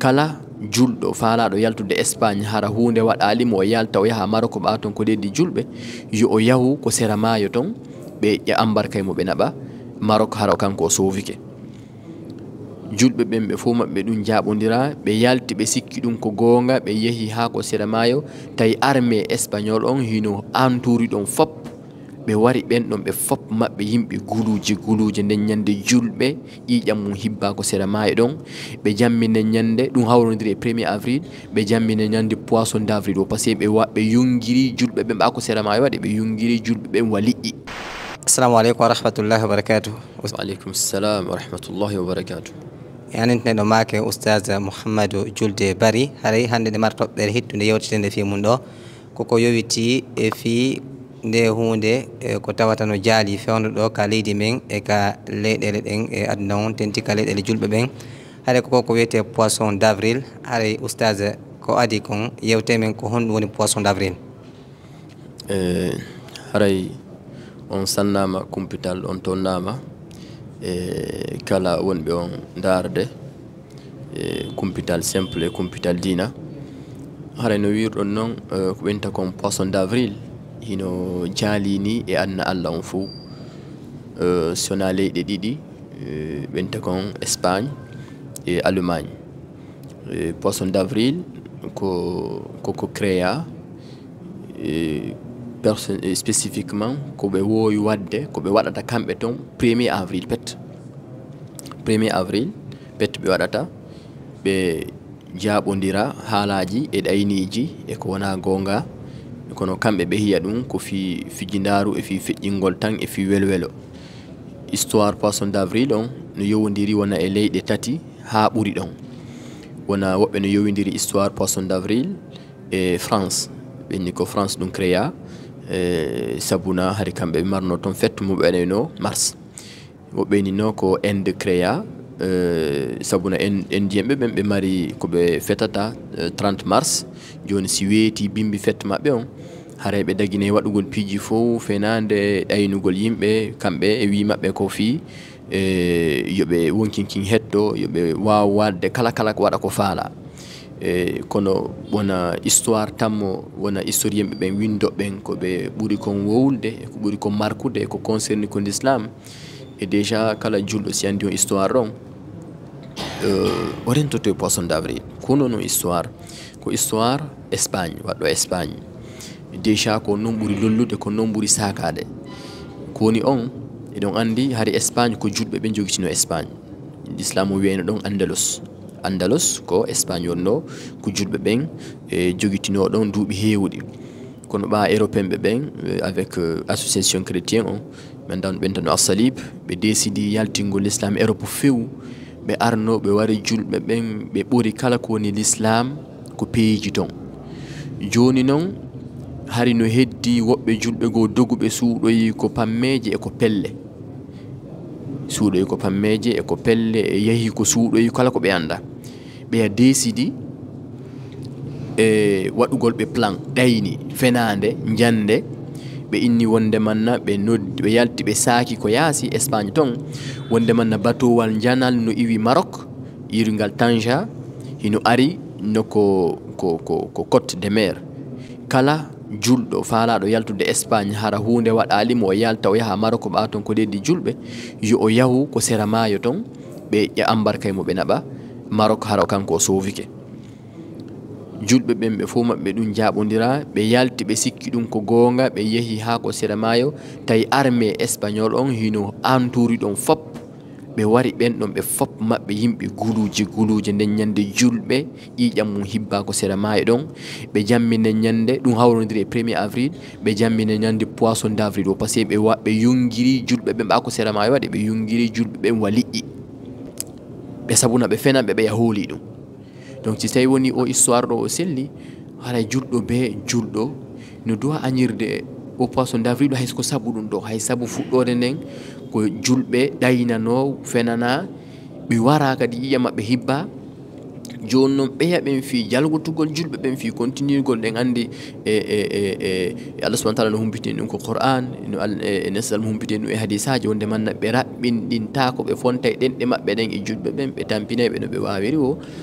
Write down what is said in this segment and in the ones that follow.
kala julɗo faalaɗo yaltude Espagne hara hunde waɗalimo o yalta o yaha Maroc ɓa ton ko leddi julɓe yo o yahu ko sera maayo ton ɓe embarkay mo ɓe naɓa Maroc hara kanko o sowike. Julɓe ɓen ɓe fof maɓɓe ɗum jaɓodira ɓe yalti ɓe sikki ɗum ko gonga ɓe yehi ha ko sera maayo tawi armée espagnol on hino enturi ɗon fop ɓe wari ɓen ɗon ɓe fop maɓɓe yimɓe guluje nden ñande julɓe ƴiƴam mum hibba ko sera maayo ɗon ɓe jammine ñande ɗum hawrodiri e 1er avril ɓe jammine ñande poisson d'avril o par ce que ɓe yungiri julɓe ɓen ɓa ko sera maayo waɗi ɓe yungiri julɓe ɓen wa liƴƴi. Assalamu alaikum wa rahmatullahi wa barakatuh. Wa alaikum salam wa rahmatullahi wa barakatuh. Yani neɗɗo maake Oustaz Mouhamadou Julde Bari haray hande nde mara toɓɓere hittude yewtitende fi mum ɗo koko yowiti e fi nde hunde ko tawata no jaali fewndo ɗo ka leydi men e ka leyɗele ɗen e aduna on tenti ka leyɗele julɓe ɓen haray ko wiyete poisson d'avril haray Oustaz ko adi kon yewte men ko honɗum woni poisson d'avril. Haray on sannama kumpital on tonnama kala wonɓe on darde kumpital simple e kumpital dina haray no wirɗon noon ko ɓenta kon poisson d'avril hino jaalini e adna Allah on fou sona leyɗe ɗiɗi ɓenta kon Espagne e Allemagne. Poisson d'avril ko créa spécifiquement ko ɓe wowi wadde ko ɓe waɗata kamɓe ton 1er avril pet 1er avril pet ɓe waɗata ɓe jaɓodira haalaji e ɗayniji e ko wona gonga kono kamɓe ɓe hiya ɗum ko fi fijindaru e fi feƴƴingol tan e fi welwelo. Histoire poisson d'avril on no yowodiri wona e leyɗe tati ha ɓuri ɗon wona woɓɓe no yowidiri histoire poisson d'avril e France ɓenni ko France ɗum créa sabuna hari kamɓe ɓe marno toon fête mum ɓeneno mars woɓɓe ni no ko Inde créa sabuna Indien ɓen ɓe mari ko ɓe fetata 30 mars joni si weeti bimbi fête maɓɓe on haray ɓe dagine waɗugol piiji fof fenande ɗaynugol yimɓe kamɓe e wi maɓɓe ko fi yoɓe wonkinkin hetto yoɓe wawa wadde kala ko waɗa ko faala kono wona histoire tammo wona historien ɓen windoɓen ko ɓe ɓuri kon wowlde e ko ɓuri kon markude e ko concerni kon l'islam e déjà kala julɗo si andi on histoire ɗon o rentoto e poisson d'avril kono noon histoire ko histoire Espagne waɗɗo Espagne déjà ko noon ɓuri lollude ko noon ɓuri sakade koni on eɗon andi hari Espagne ko julɓe ɓe jogitino Espagne l'islam o wiyano ɗon Andalus ko Espagne wonno ko julɓe ɓen jogitino ɗon duuɓi heewɗi kono ɓa européen ɓen avec association chrétien on min dan ɓentano Assalib ɓe décidi yaltingol l'islam Europe few ɓe arno ɓe wari julɓe ɓen ɓe ɓuri kala ko woni l'islam ko peeji ton joni noon hari no heddi woɓɓe julɓe go doguɓe suuɗoyi ko pammeje e ko pelle suuɗoyi ko pammeje e ko pelle e yahi ko suuɗoyi kala ko ɓe anda ɓe décidi e waɗugol ɓe plan ɗayni fenande jande ɓe inni wonde manna ɓe noddi ɓe yalti ɓe saaki ko yaasi Espagne ton wonde manna batowal janal no iwi Maroc yirgal Tanja hino ari no ko Côte de Mer kala julɗo faalaɗo yaltude Espagne hara hunde waɗalimo o yalta o yaha Maroc ɓa ton ko leddi julɓe yo o yahu ko sera maayo ton ɓe embarkay mo ɓe naɓa Maroc hara kanko o sowike. Julɓe ɓen ɓe fof maɓɓe ɗum jaɓodira ɓe yalti ɓe sikki ɗum ko gonga ɓe yehi ha ko sera maayo tawi armée espagnol on hino enturi ɗon fop ɓe wari ɓen ɗon ɓe fop maɓɓe yimɓe guluje nden ñande julɓe ƴiƴam mum hibba ko sera maayo ɗon ɓe jammine ñande ɗum hawrodiri e 1er avril ɓe jammine ñande poisson d'avril o par ce que ɓe yungiri julɓe ɓen ɓa ko sera maayo waɗi ɓe yungiri julɓe ɓen wa liƴƴi ɓe sabuna ɓe fenan ɓe ya hooli ɗum. Donc si tawi woni o histoire ɗo o selli haray julɗo no dowa añirde o poisson d'avril ɗo haysko sabu ɗum ɗo hay sabu fuɗɗode nden ko julɓe ɗaynano fenana ɓe wara kadi ƴiƴam maɓɓe hibba joni noon ɓeya ɓen fi jalgotugol julɓe ɓen fi continuigol ɗen andi Allah subahana taala no humpitini ɗum ko Qur'an e nesal mo humpitini ɗum e hadisaji wonde manna ɓe raɓɓinɗinta ko ɓe fonta e ɗenɗe maɓɓe ɗen e julɓe ɓen ɓe tampinay ɓe no ɓe wawiri o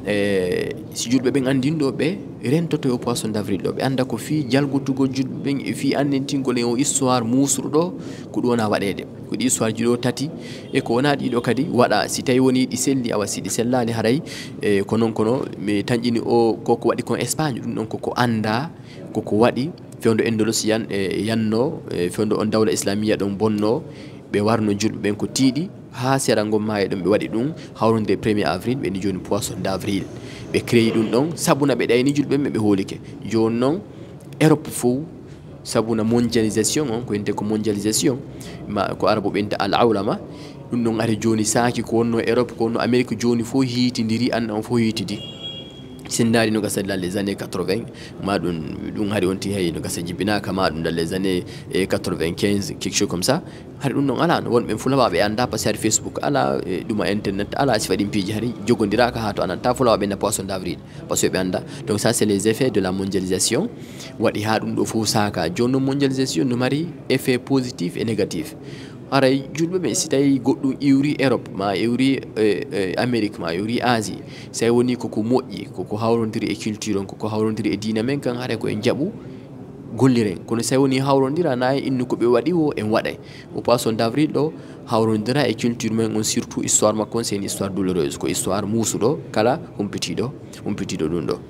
si julɓe ɓen andinɗo ɓe rentoto yo poisson d'avril ɗo ɓe anda ko fi jalgotugol julɓe ɓen e fi andintingol en o histoire musruɗo ko ɗum wona waɗede ko ɗi histoire ji ɗo tati e ko wona ɗiɗo kadi waɗa si tawi woni ɗi selli awa si ɗi sellani haray ko noon kono mi tañƴini o koko waɗi kon Espagne ɗum ɗon koko anda koko waɗi fewndo Andalusian yanno fewndo on dawla islamia ɗon bonno ɓe warno julɓe ɓen ko tiiɗi ha sera gomma e ɗum ɓe waɗi ɗum hawrude 1er avril ɓe ni joni poisson d'avril ɓe créé ɗum ɗon sabuna ɓe ɗayni julɓe ɓe ɓe hoolike joni noon Europe fof sabuna mondialisation on ko yinte ko mondialisation ma ko arabo ɓenta al awlama ɗum ɗon ari joni saaki ko wonno Europe ko wonno Amérique joni fof hiitidiri anda on fof hiitidi sendari no gasa dans les années 80 ma ɗum hari on ti hay no gasa jibbinaka ma ɗum dans les années 95 quelque chose comme ça hari ɗum ɗon ala no wonɓe fulawa ɓe anda par ce Facebook ala ɗuma internet ala si faɗin piiji hari jogodiraka ha to ananta fulawa ɓe na poisson d'avril parce que ɓe anda donc ça c'est les effets de la mondialisation waɗi ha ɗum ɗo fof saka joni noon mondialisation no mari effet positif et négatif haray julɓe ɓe si tawi goɗɗum iwri Europe ma iwri Amérique ma iwri Asie so woni koko moƴƴi koko hawrodiri e culture on koko hawrodiri e diina men kan haray ko en jaaɓu golliren kono so woni hawrodira na innu ko ɓe waɗi o en waɗay o poisson d'avril ɗo hawrodira e culture men on surtout histoire makko on c'est une histoire douloureuse ko histoire muusuɗo kala humpitiɗo ɗum ɗo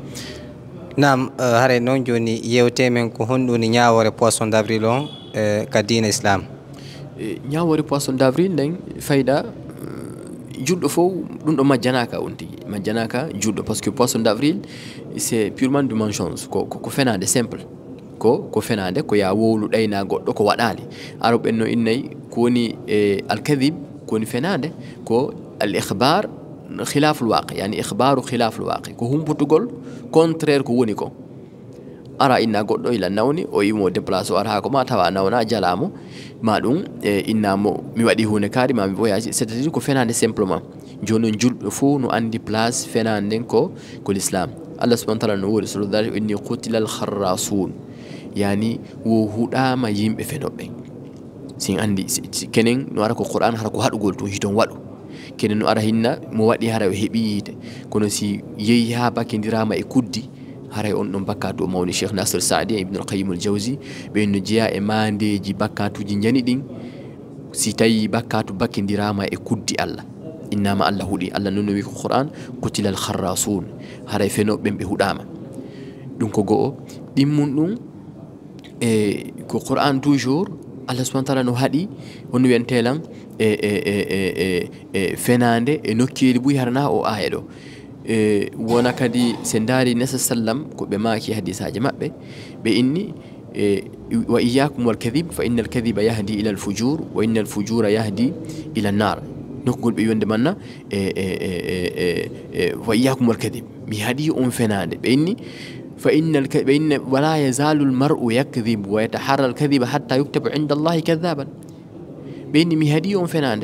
nam haray noon joni yewte men ko honɗuni ñawore poisson d'avril on ka diina islam ñawore poisson d'avril nden fayda julɗo fof ɗum ɗo majjanaka on tigui majjanaka julɗo par ce que poisson d'avril c'est purement du mensonge ko fenade simple ko fenade ko ya wowlu ɗayna goɗɗo ko waɗali aroɓen no innayyi ko woni alkadib ko woni fenade ko al ihbar khilaful waqi yani ihbaru khilaful waqi ko humputugol contraire ko woni ko ara inna goɗɗo ila nawni o yimo déplace o ara ha ko ma tawa nawna jalamo ma ɗum innamo mi waɗi hunde kaari ma mi voyage c'est à dire ko fenade simplement joni julɓe fof no andi place fenade nden ko l'islam Allah subhanahu wa ta'ala no wori sulu dhalika inni qutila al kharrasun yani wo huɗama yimɓe fenoɓe sin andi kenen no ara ko Qur'an hara ko haɗugol to hiton waɗu kenen no ara hinna mo waɗi hara o heeɓi yiite kono si yeehi ha bakkedirama e kuddi haray on ɗon bakkatu o mawni Cheikh Nasir Saadi Ibn al-Qayyim al-Jawzi ɓe no jeeya e mandeji bakkatuji jani ɗin si tawi bakkatu bakkedirama e kuddi Allah innama Allah huuɗi Allah noon no wi ko Qur'an qutila al kharrasun haray fenoɓe ɓen ɓe huɗama ɗum ko go'o ɗimmum ɗum e ko Qur'an toujours Allah subhanahu wa ta'ala no haɗi hono wiyantelan fenade e nokkeli buy harna o aya ɗo wona kadi se daari nasa sallam ko ɓe maaki hadisaji maɓɓe ɓe inni wa iyyakum wal kadhib fa inna al kadhiba yahdi ila al fujur wa inna al fujura yahdi ila an nar nokkugol ɓe wonde manna wa iyyakum wal kadhib mi haɗi on fenade ɓe inni فإن ولا يزال المرء يكذب ويتحرى الكذب حتى يكتب عند الله كذابا بيني مهديون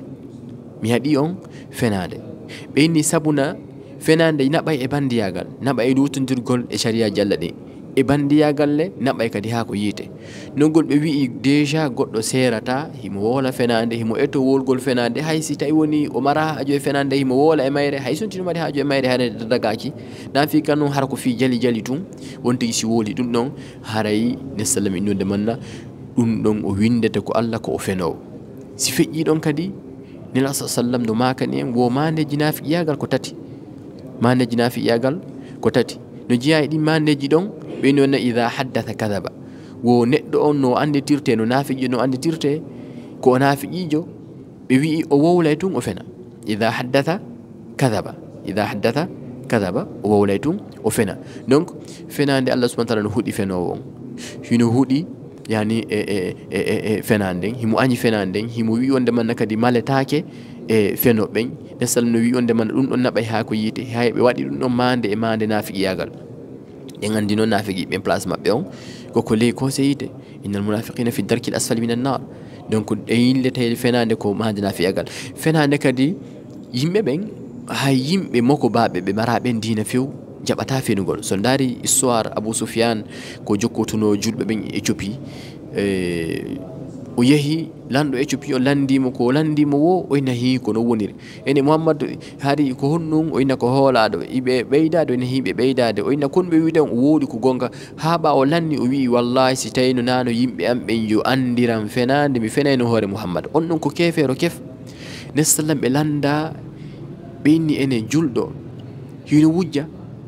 فناده بيني سبنا فناده نبأي إباندياغال نبأي دوتن ترغل إشاريا جلدي إباندياغال لي نبأي كدي هاكو ييته نقول بيبي ديجا قد سيرتا هيمو ولا فناده هيمو إتو وولغول فناده هاي سيتا يوني ومرا أجو فناده هيمو ولا إمايري هاي سنتي نماري أجو إمايري هاي ددقاكي نافي كانوا هاركو في جلي توم wonti si woli ɗum ɗon haray ne sallam innode manna ɗum ɗon o windete ko Allah ko o fenowo si feƴƴi ɗon kadi nela sallam no makani en wo mandeji nafiqiyagal ko tati mandeji nafiqiyagal ko tati no jeeya e ɗin mandeji ɗon ɓe nonna idha haddatha kadaba wo neɗɗo on no anditirte no nafiqi no anditirte ko o nafiqijo ɓe wi o wowlay tun o fena idha haddatha kadaba kadaba o wowlay tun o fena donc fenande Allah subhanahu wa ta'ala no huuɗi fenowo on hino huuɗi yani fenande himo añi fenande himo wi wonde manna kadi maletake e fenoɓen nesal no wi wonde manna ɗum ɗon naɓay ha ko yiite hay ɓe waɗi ɗum ɗon mande nafiqiyagal en andi noon nafiqi ɓen place maɓɓe on koko ley conseillité innal munafiqina fi darki l asfali min annar donc e yillete fenande ko mande nafiqiyagal fenande kadi yimɓe ɓen hay yimɓe moko baɓe ɓe maraɓen diina few jaɓata fenugol so daari histoire Abou Soufiane ko jokkotuno julɓe ɓen Éthiopie o yehi lanɗo Éthiopie o landimo ko landimo wo o nahi ko no woniri ene Muhammad hari ko honnum o inna ko hoolaɗo iɓe ɓeydade ene hiɓe ɓeydade o inna kon ɓe widan o woodi ko gonga ha ɓa o lanni o wi wallahi si tawi no nano yimɓe am ɓen yo andiran fenade mi fenayno hoore Muhammad on ɗon ko kefero kef nesallam ɓe landa ɓe inni ene julɗo hino wujja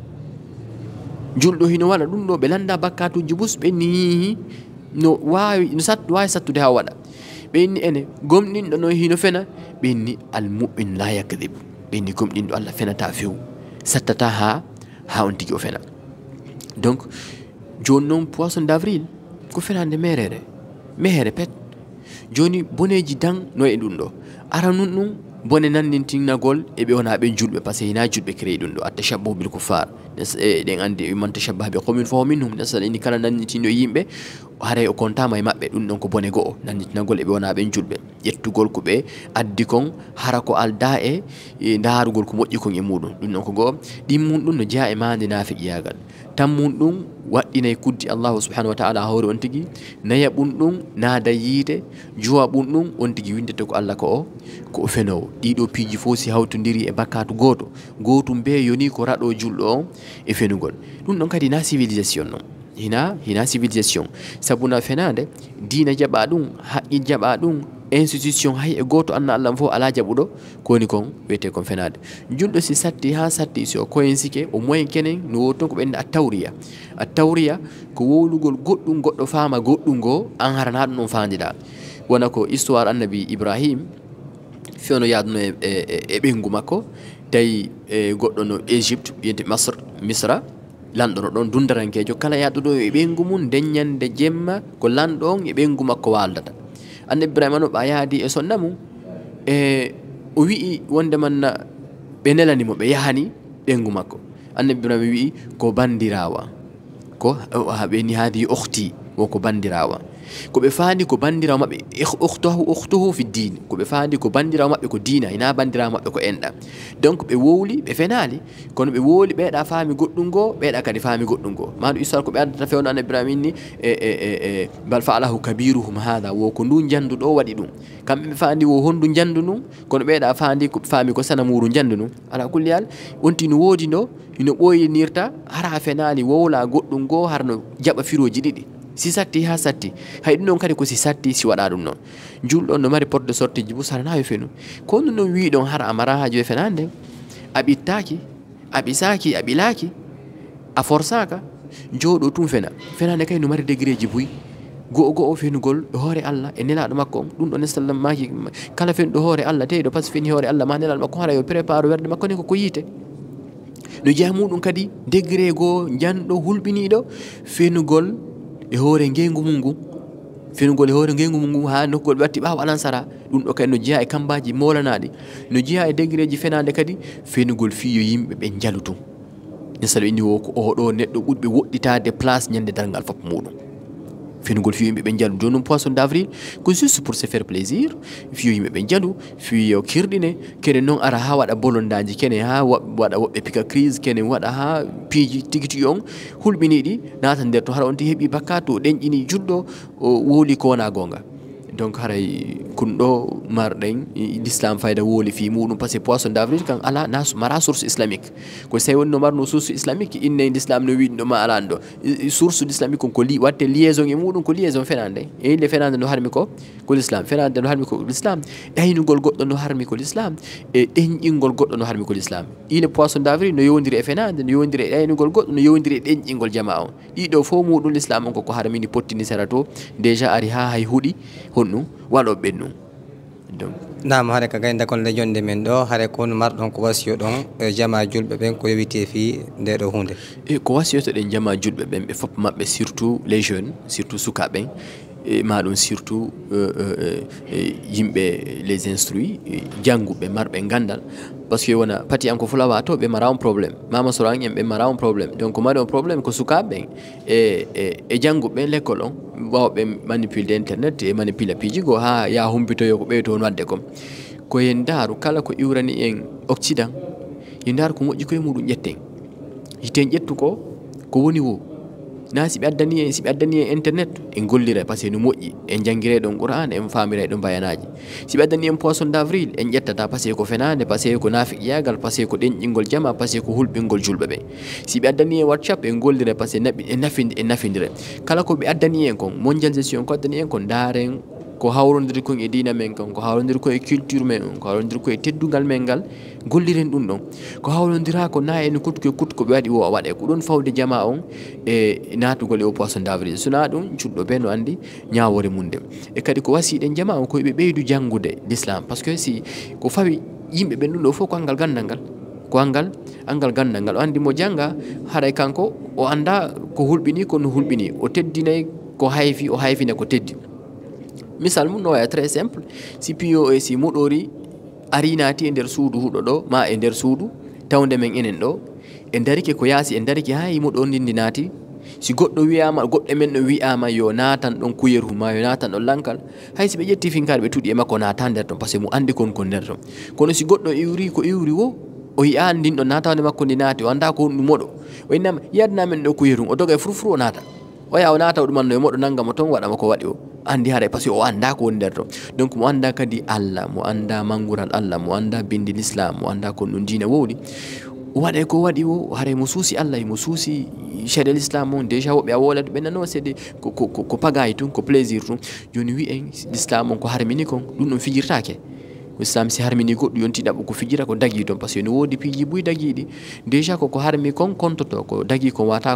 julɗo hino waɗa ɗum ɗo ɓe landa bakkatuji bus ɓe inni hihi no wawi sattude ha waɗa ɓe inni ene gomɗinɗo no hino fena ɓe inni almu'min la yakdib ɓe inni gomɗinɗo Allah fenata few sattata ha on tigi o fena donc joni noon poisson d'avril ko fenande mehere pet joni boneji dan no e ɗum ɗo ara nun ɗum bone nandintinnagol eɓe wona ɓe julɓe par ce que hina julɓe créé ɗum ɗo attashabbahu bil kuffar ɗen andi man tashabbaha bi qawmin fahuwa minhum nesal inni kala nanditino yimɓe haray o kontama e maɓɓe ɗum ɗon ko bone go'o nanditinagol eɓe wona ɓen julɓe ƴettugol ko ɓe addi kon hara ko alda e darugol ko moƴƴi kon e muɗum ɗum ɗon ko go'o ɗimmum ɗum no jeeya e mande nafiqiyagal tammum ɗum waɗɗinay kuddi Allahu subhanahu wa ta'ala hawri on tigi naya ɓum ɗum naada yiite juwa ɓum ɗum on tigi windete ko Allah ko o fenowo ɗiɗo piiji fof si hawtodiri e bakkatu gotum be yoni ko raɗo julɗo on e fenugol ɗum ɗon kadi na civilisation noon hina civilisation sabuna fenade dina jaɓa ɗum haqqi jaɓa ɗum institution hay e goto anna Allah fof ala jaɓuɗo koni kon wiyete kon fenade julɗo si satti ha satti si o koyensike o moyen kenen no woni ton ko ɓende a tawriya ko wowlugol goɗɗum goɗɗo faama goɗɗum go an harana ɗum ɗon fandiɗa wona ko histoire annabi Ibrahim fewno yaduno e ɓengu makko tawi goɗɗo no Égypte wiyete Misra lanɗo no ɗon dundarankejo kala yaɗuɗo e ɓengu mum deññande jemma ko lanɗo on e ɓengu makko waldata annabi Ibrahima no ɓa yaadi e sonna mum o wi'i wonde manna ɓe nelanimo ɓe yahani ɓengu makko annabi Ibrahima wi'i ko bandirawa ko ɓe ni haadi ukhti woko bandirawa ko ɓe faandi ko bandirawo maɓɓe ukhtuhu fi din ko ɓe faandi ko bandirawo maɓɓe ko diina ina bandirawo maɓɓe ko enɗam donc ɓe wowli ɓe fenali kono ɓe wowli ɓeeɗa faami goɗɗum goo ɓeeɗa kadi faami goɗɗum goo maɗum histoire ko ɓe addata fewno annabi Ibrahima inni bal fa'alahu kabiruhum hada wo ko ndu jandu ɗo waɗi ɗum kamɓe ɓe faandi wo honndu jandu ɗum kono ɓeeɗa faandi ko faami ko sana muru jandu ɗum ala kulli hal wonti no woodi ndo ino ɓoyinirta hara fenali wowla goɗɗum goo harno jaɓa firoji ɗiɗi si satti ha satti hay ɗum ɗon kadi ko si satti si waɗa ɗum noon julɗo no mari porte de sortie ji bo saranawi fenu ko ɗum ɗon wiɗon hara amara hajo e fenande a ɓittaki a ɓisaki a ɓilaki a forsaka jooɗo tum fenande kay no mari degré ji buy go'o fenugol ɗo hoore Allah e nelaɗo makko on ɗum ɗo nesallam maki kala fen ɗo hoore Allah tawi ɗo pas feni hoore Allah ma nelaɗo makko hara yo prépare werde makko ni ko yiite no jeeya muɗum kadi degré goo janɗo hulɓiniɗo fenugol e hoore ngengu mum ngu fenugol e hoore ngengu mum ngu ha nokkugol ɓe watti ɓaawo alansara ɗum ɗo kadi no jeeya e kambaji molanaɗi no jeeya e degré ji fenade kadi fenugol fiyo yimɓe ɓe jalutum nesal indi o ko oɗo neɗɗo ɓuɗɓe woɗɗitade place ñande dargal foppo muɗum fenugol fiyo yimɓe ɓe jalu joni noon poisson d'avril ko juste pour se faire plaisir fiyo yimɓe ɓe jalu fiyo kirɗine kene noon ara ha waɗa bolondaji kene ha waɗa woɓɓe pika crise kene waɗa ha piiji tigui on hulɓiniɗi nata nder to hara on ti heeɓi bakkat o ɗenƴini juɗɗo o wowli ko wona gonga donc haray kun ɗo marɗen l'islam fayda wooli fi muɗum par ce que poisson d'avril kan ala mara source islamique ko so tawi woni no marno source islamique inne l'islam no wiɗi ɗo ma alani ɗo source l'islamique kon ko watte liaison e muɗum ko liaison fenande e ille fenande no harmi ko l'islam fenande no harmi ko l'islam ɗaynugol goɗɗo no harmi ko l'islam e ɗenƴingol goɗɗo no harmi ko l'islam ine poisson d'avril no yowdiri e fenande no yowdiri e ɗaynugol goɗɗo no yowdiri e ɗenƴingol jama on ɗiɗo fof muɗum l'islam on koko harmini pottini sera to déjà ari ha hay huuɗi honɗum waɗoɓe ɓen ɗum donc nam haare ka gaynda kon le jonde men ɗo haare kono marɗon ko wasiyo ɗon jama julɓe ɓen ko yowite fi nde ɗo hunde e ko wasiyoto ɗen jama julɓe ɓen ɓe fof maɓɓe surtout les jeunes surtout sukaɓen maɗum surtout yimɓe les instruits jangguɓe marɓe gandal par ce que wona pati an ko fulawa to ɓe mara on probléme mama soro an en ɓe mara on probléme donc ko mari on probléme ko sukaɓeɓen e jangguɓe l'école on wawɓe manipulde internet e manipula piiji go ha ya humpitoyo ko ɓeyi toon wadde kom ko yen daaru kala ko iwrani en occident yen daaru ko moƴƴi koye muɗum ƴetten yiten ƴettu ko woni wo na si ɓe addani en internet en gollira par ce que no moƴƴi en jangguire ɗon qur'an en famira ɗon bayanaji si ɓe addani en poisson d'avril en ƴettata par ce que ko fenade par ce que ko nafiqiyagal par ce que ko ɗenƴingol jama par ce que ko hulɓingol julɓe ɓe si ɓe addani en whatsapp en gollira par ce que en nafidira kala ko ɓe addani en kon mondialisation ko addani en kon daren ko hawrodir kon e dina men kon ko hawrodir ko e culture men ko hawrodir ko e teddugal men gal golliren ɗum ɗon ko hawlodira ko na en kutko ɓe waɗi o waɗe ko ɗon fawde jama on e natugol e o poisson d'avril sona ɗum cuɗɗo ɓe no andi ñawore mum nde e kadi ko wasiɗen jama on koyeɓe ɓeydu janggude l'islam par ce que si ko fawi yimɓe ɓen ɗum ɗo fof ko angal gandal ngal ko angal gandal ngal o andi mo jangga haɗay kanko o anda ko hulɓini kono hulɓini o teddinay ko hayfi o hayfina ko teddi misal mum no waya très simple si piyo e si moɗori ari naati e nder suudu huɗo ɗo ma e nder suudu tawde men enen ɗo e darike ko yaasi e darike ha yimo ɗo ndindi naati si goɗɗo wiyama goɗɗo men ɗo wiyama yo naatan ɗon kuyeru ma yo naatan ɗon lankal hay si ɓe ƴetti finkare ɓe tuuɗi e makko naata nder ton par ce que mo andi kon nder ton kono si goɗɗo iwri ko iwri wo o yiya ndin ɗo natawde makko ndi naati o anda ko ɗum moɗo o innama yadna men ɗo kuyeru o doga e furfuru o naata o yaha o naata ɗumanno e moɗo naggamo toon waɗama ko waɗi o andi haɗa par ce que o anda ko woni nder ton donc mo anda kadi Allah mo anda mangural Allah mo anda bindi l'islam mo anda kon ɗum dina wowɗi o waɗay ko waɗi o haray mo suusi Allah mo suusi chade l'islam on déjà woɓɓe a wolata ɓe nano c'est ko pagaye tun ko plaisir tun joni wi en l'islam on ko harmini kon ɗum ɗon fijirtake islam si harmini goɗɗo yonti ɗaɓɓo ko fijira ko dagui ton par ce que no wodi piiji buy daguiɗi déjà koko harmi kon kontoto ko dagui kon wata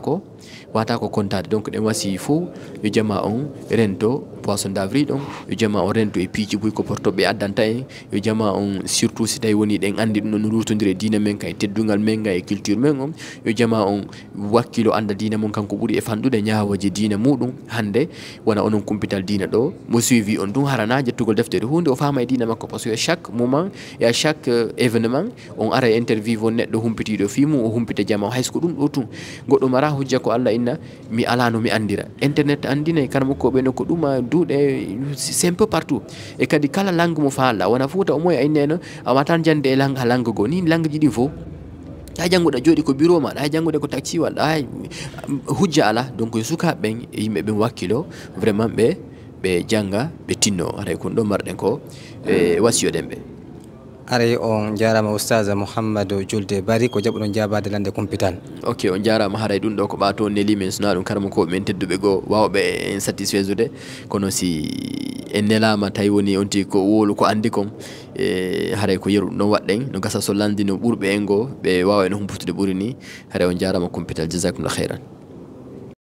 ko kontade donc ɗen wasi fo yo jama on rento poisson d'avril on yo jama on rento e piiji buy ko portoɓe addanta en yo jama on surtout si tawi woni ɗen andi ɗum no rutodiri dina men ka e teddugal men ga e culture men on yo jama on wakkilo anda dina mon kanko ɓuuri e fanɗude ñawoje dina muɗum hande wona onon kumpital dina ɗo mo suivi on ɗum harana jettugol deftere hunde o fama e dina makko par ce que chaque moment et à chaque événement on ara interview won neɗɗo humpitiɗo fimu o humpita jama haysko ɗum ɗo tun goɗɗo mara hujja ko Allah inna mi ala no mi andira internet andina kanmo ko ɓe no ko ɗuma duuɗe c'est un peu partout e kadi kala langue mo faala wona fuuta o moye a inneno a watan jande e langue go ni langue ji ɗi fof ha jannguɗa jooɗi ko bureau maɗa ha janngude ko taxi walla ha hujja ala donc e sukaɓe ɓen e yimɓe ɓen wakkilo vraiment ɓe janga ɓe tinno aray kon ɗo marɗen ko wasiyoɗen ɓe aray on jarama oustaz Mouhamadou Julde Bari ko jaɓuɗon jabade lande kumpital ok on jarama haray ɗum ɗo ko ɓato neli men sona ɗum karama ko men tedduɓe goo wawɓe en satisfaisude kono si en nelama tawi woni on tigui ko wolu ko andi kon haray ko yeru ɗum ɗon waɗɗen no gasa so landi no ɓurɓe en goo ɓe wawa en humputude ɓuuri ni haray on jarama kumpital jasakumllah khairan